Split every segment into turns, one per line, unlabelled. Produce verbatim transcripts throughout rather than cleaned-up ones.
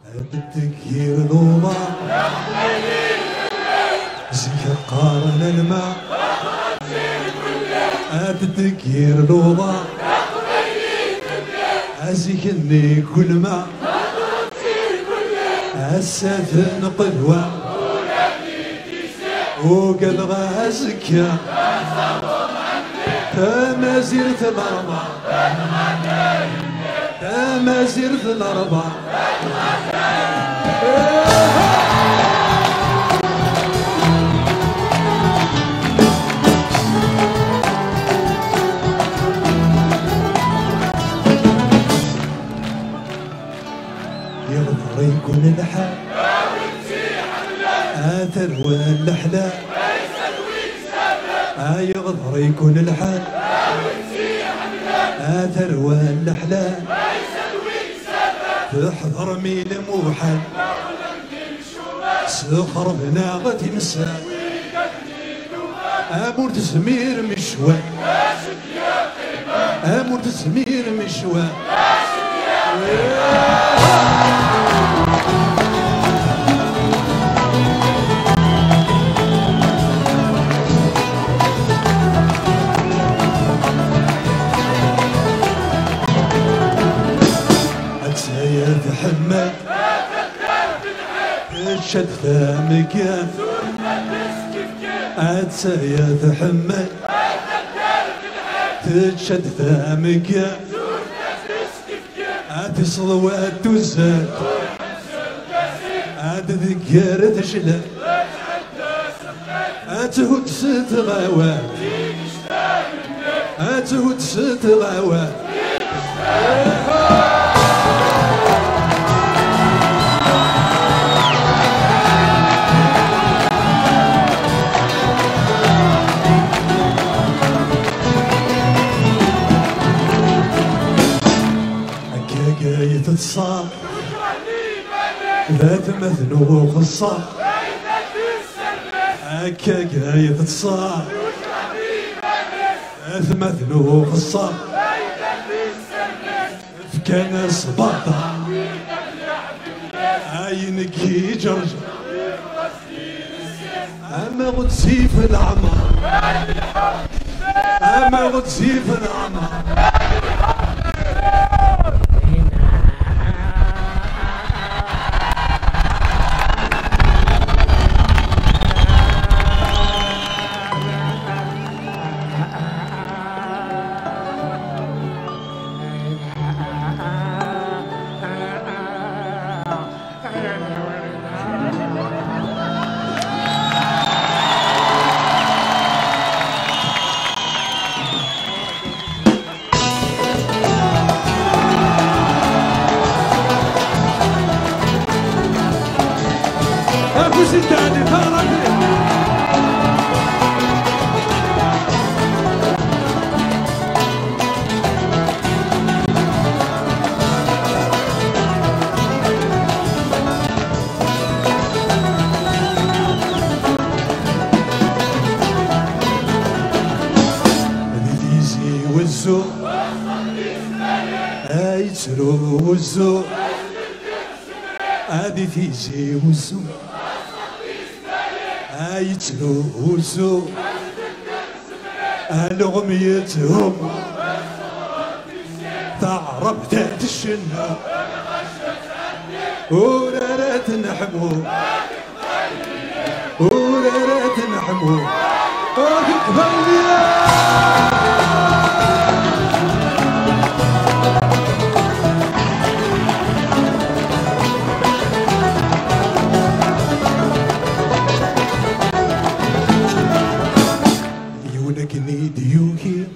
التكير ضوما زيك قارن الماء التكير ضوما أزيكني كل ما السفن قدوة وقد غازك تما زرت الأربع تما زرت الأربع يغفر يكون الحال آثر والأحلام يغفر يكون الحال آثر والأحلام تحضر مين موحل سخر بناغة مساء أمور تسمير مشوى أمور تسمير مشوى أتسايا تحمل تشد فمكان أتسايا تحمل تشد فمكان أتصل وتزال أتذكر تشلل أتهد ست غوات أتهد ست غوات تتصاب ذات مثنوق الصاب هكا قاية تتصاب ذات مثنوق الصاب فكان صباطة عينك يجرجر أما غتسي في العمر أما غتسي في العمر ستاني فرقني ديزي والزو يترو والزو هادي تيجي والزو يتلو وزو ألغميتهم تعرب ذات الشنة ورارات نحمو ورارات نحمو ديوكي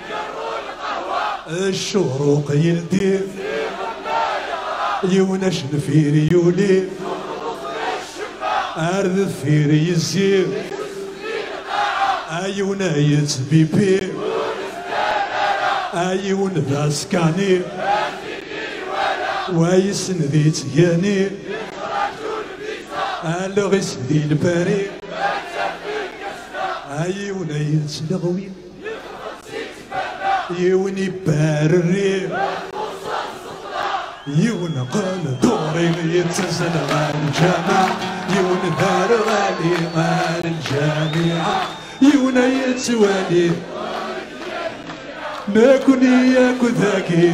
الشروق يلدي يونش نفير يولي أرض فير يزير أيونا يتبيبي أيون ذاسكاني ويسن ذي تياني الغس ذي الباري أيونا يتلغوي يوني بارري يون قال دوري غير يتسل غير الجامع يون دار غالي غير الجامعة يون يتوالي ناكل ياكو ذاكي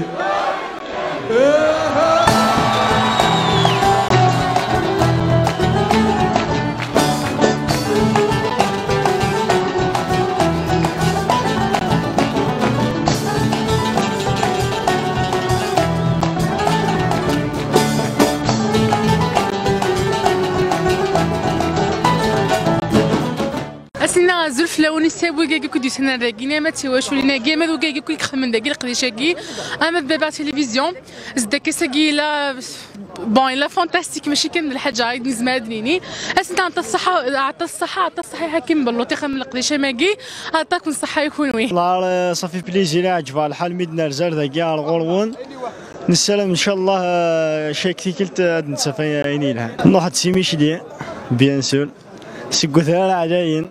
أسنا زلف لوني سوي جاكي كودي سنة راجينا ما تسواش ولينا جيما ذو جاكي كوي خمن داكي قديشاكي أما بابا تلفزيون زداكي ساكي لا بون لا فانتاستيك ماشي كان الحاجة عيد نزمادنيني أسنا عطا الصحة عطا الصحة عطا الصحة كيم بلوتي خمن القديشة ماكي عطاكم الصحة يكون وين
والله صافي بليزير عجبها الحال ميدنا رزار ذاكي على الغرون نسلم ان شاء الله شاكتي كلت نتسافى عيني لها نوحد سيميش دي بيان سور سكوثار عليين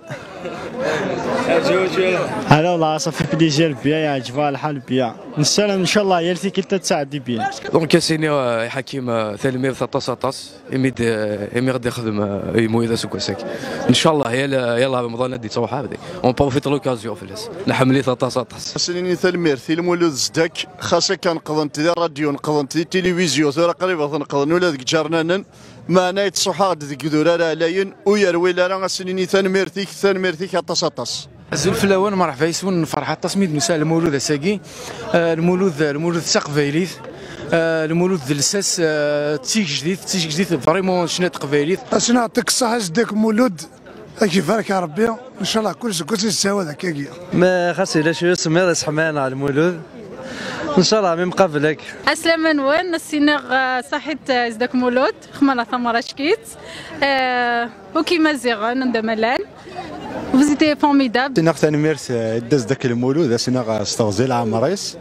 هلا والله صافي بليزير بيا يعجبها الحال بيا نسلم ان شاء الله يلتي كلتا تساعدي بيا
دونك سيني حكيم ثلميذ ثطاس ثطاس يميد يمي غادي يخدم يمويدا سكوساك ان شاء الله يلا يلا رمضان دي تروح هذه اون بروفيت لوكازيون فلاس نحملي ثطاس ثطاس
سنيني ثلمير في المولود زدك خاصة كان قضنت ذي الراديو نقضنت ذي التلفزيون ثورة قريبة نقضن ولا ذيك جارنانا ما نايت صحاد ذيك ذورا لاين ويروي لا سنيني ثلمير ثيك ثلمير ثيك ثطاس ثطاس
زلف الاول مرحبا يسون فرحه تصميد نساء المولود اساكي المولود المولود تقبايليت المولود دلساس تيك جديد تيك جديد فريمون شنات قبايليت
اش نعطيك الصحه زدك مولود كيف راك يا ربي ان شاء الله كل شيء كل شيء يساوى ذاك
ما خاص الا شويه سمير سحمان على المولود ان شاء الله من قبلك
اسلام وين السينغ صحيت زدك مولود خمانا ثمره شكيت وكيما زيغان ندملان Vous étiez formidable.
سيناغ ثاني ميرث داز ذاك المولود سيناغ استغزي العمريس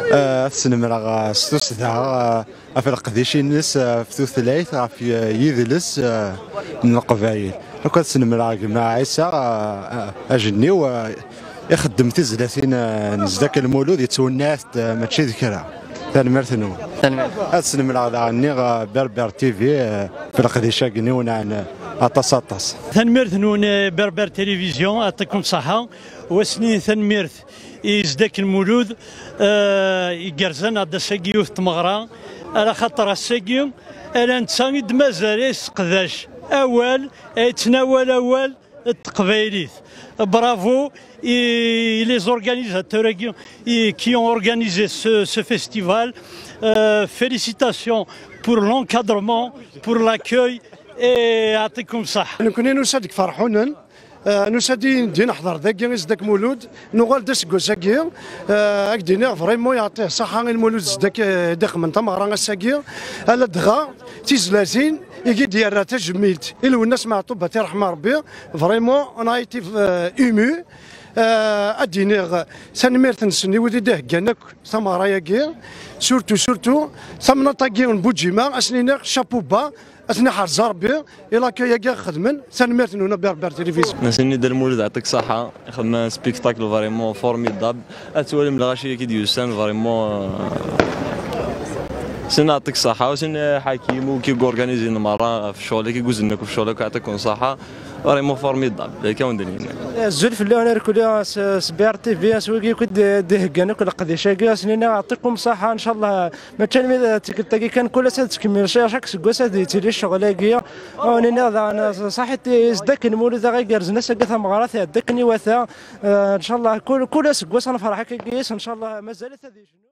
سنمرا ستوس ذا في القديشي الناس في ثوث ثلاث في يذلس من القبائل وكان سنمرا مع عيسى اجني ويخدم تزلاتين نزداك المولود يتوناث ماشي ذكرى ثاني ميرث نو هاد سنمرا عني بربر تي في في القديشة قنيونا عن أطاس أطاس
ثنميرث نون بربر تلفزيون يعطيكم الصحة وسنين ثنميرث يزداك المولود آه يقرزن هذا الساقيو في تمغرا على خاطر الساقيو انا نتساند مازاليس قداش اول يتناول اول التقبايليت برافو et les organisateurs qui ont organisé ce, ce festival euh, félicitations pour l'encadrement pour l'accueil يعطيكم الصحة.
كنا نصدق فرحونا نسادي ندي نحضر ذاك زدك مولود نغال داس كوزاكيا اكدينا فريمون يعطيه الصحة المولود زدك داخل من تمغرا ساكيا على دغا تيزلاتين يجي ديال تجميلت إلو الناس مع طوبة رحمة ربي فريمون انا ايتي ايمو ادينيغ سنميرت نسني ودي ده كانك ثمرة ياكي سورتو سورتو ثمنا طاكيون بوجيما اسنينيغ شابو با أثناء حرز ربي إلا كي خدمن سنمرت نونا بربر تلفزيون.
نسني دار المولد يعطيك الصحة خدمة سبيكتاكل فريمون فورميدابل أتولم الغاشية كي ديوسان فريمون سن يعطيك الصحة وسن حكيم وكي اورغانيزي مرة في شغلك كي جوزنك في شغلك يعطيكم الصحة فريمون فورميدابل كون دنيا.
الزلف اللي انا ركولي سبير تي في اسوي كنت دهكانو كل قديش سنين يعطيكم الصحة ان شاء الله ما كان تلقى كان كل سنة تكمل شي شاك سكوسا ديتي الشغلاكية ونينا انا صحيت زدك المولد غير زنا سقثا مغارات دكني وثا ان شاء الله كل كل سكوسا نفرح كيس ان شاء الله مازال